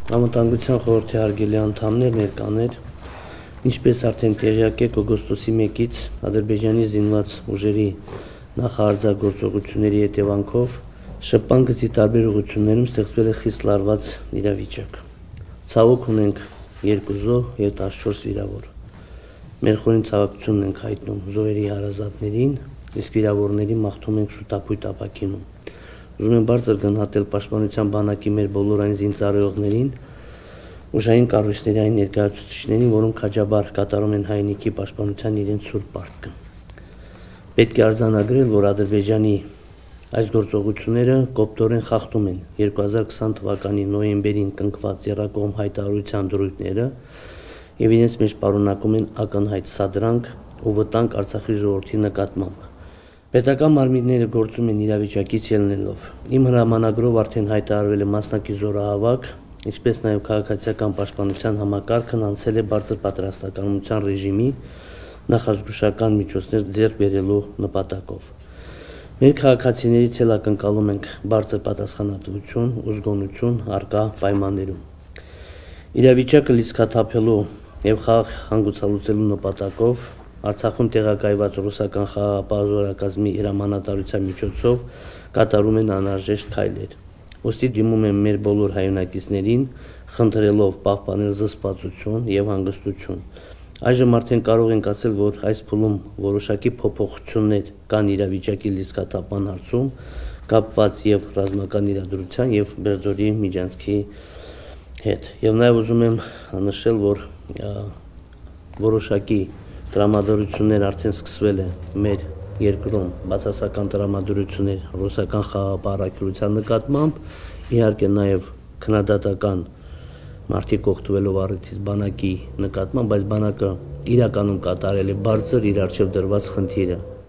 Անվտանգության խորհրդի հարգելի անդամներ, ներկաներ, ինչպես արդեն տեղյակ եք, օգոստոսի 1-ից Ադրբեջանի զինված ուժերի նախահարձակողությունների հետևանքով ՇՊԸ գծի տարբեր ուղղություններում ստեղծվել է խիստ լարված իրավիճակ։ Ցավոք ունենք 2 զոհ եւ 14 վիրավոր։ Մեր խորին ցավակցությունն ենք հայտնում զոհերի հարազատներին, իսկ վիրավորների մաղթում ենք շուտապույտ ապաքինում։ Ուզում եմ բարձր գնահատել Պաշտպանության բանակի մեր բոլոր այն զինծառայողներին, ուժային կառույցների այն ներկայացուցիչներին, որոնք քաջաբար կատարում են հայրենիքի պաշտպանության իրենց սուրբ պարտքը։ Պետք է արձանագրել, որ Ադրբեջանի այս գործողությունները կոպտորեն խախտում են 2020 թվականի նոյեմբերին կնքված եռակողմ հայտարարության դրույթները եւ իրենց մեջ պարունակում են ակնհայտ սադրանք ու վտանգ Արցախի ժողովրդի նկատմամբ։ Պետական մարմինները գործում են իրավիճակից ելնելով։ Իմ հրամանագրով արդեն հայտարարվել է մասնակի զորահավաք, ինչպես նաև քաղաքացիական պաշտպանության համակարգն անցել է բարձր պատրաստականության ռեժիմի նախազգուշական միջոցներ ձեռք բերելու նպատակով։ Մեր քաղաքացիներից էլ ակնկալում ենք բարձր պատասխանատվություն ու զգոնություն առկա պայմաններում։ Իրավիճակը լիցքաթափելու եւ խաղ հանգուցալուծելու նպատակով Արցախում տեղակայված ռուսական խաղաղապահ զորակազմի հրամանատարության միջոցով կատարում են անհրաժեշտ քայլեր։ Ոստի դիմում եմ մեր բոլոր հայրենակիցներին, խնդրելով պահպանել զսպվածություն եւ հանգստություն։ Այժմ արդեն կարող ենք ասել, որ այս փուլում որոշակի փոփոխություններ կան իրավիճակի լիցքաթափման հարցում, կապված եւ ռազմական իրադրության եւ Բերձորի միջանցքի հետ։ Եվ նաեւ ուզում եմ նշել, որ որոշակի տրամադրություններ արդեն սկսվել է մեր երկրում, բացասական տրամադրություններ ռուսական խաղաղապահ առաքելության նկատմամբ, իհարկե նաև քննադատական մարդիկ օգտվելով առիթից բանակի նկատմամբ, բայց բանակը իրականում կատարել է բարձր իր առջև դրված խնդիրը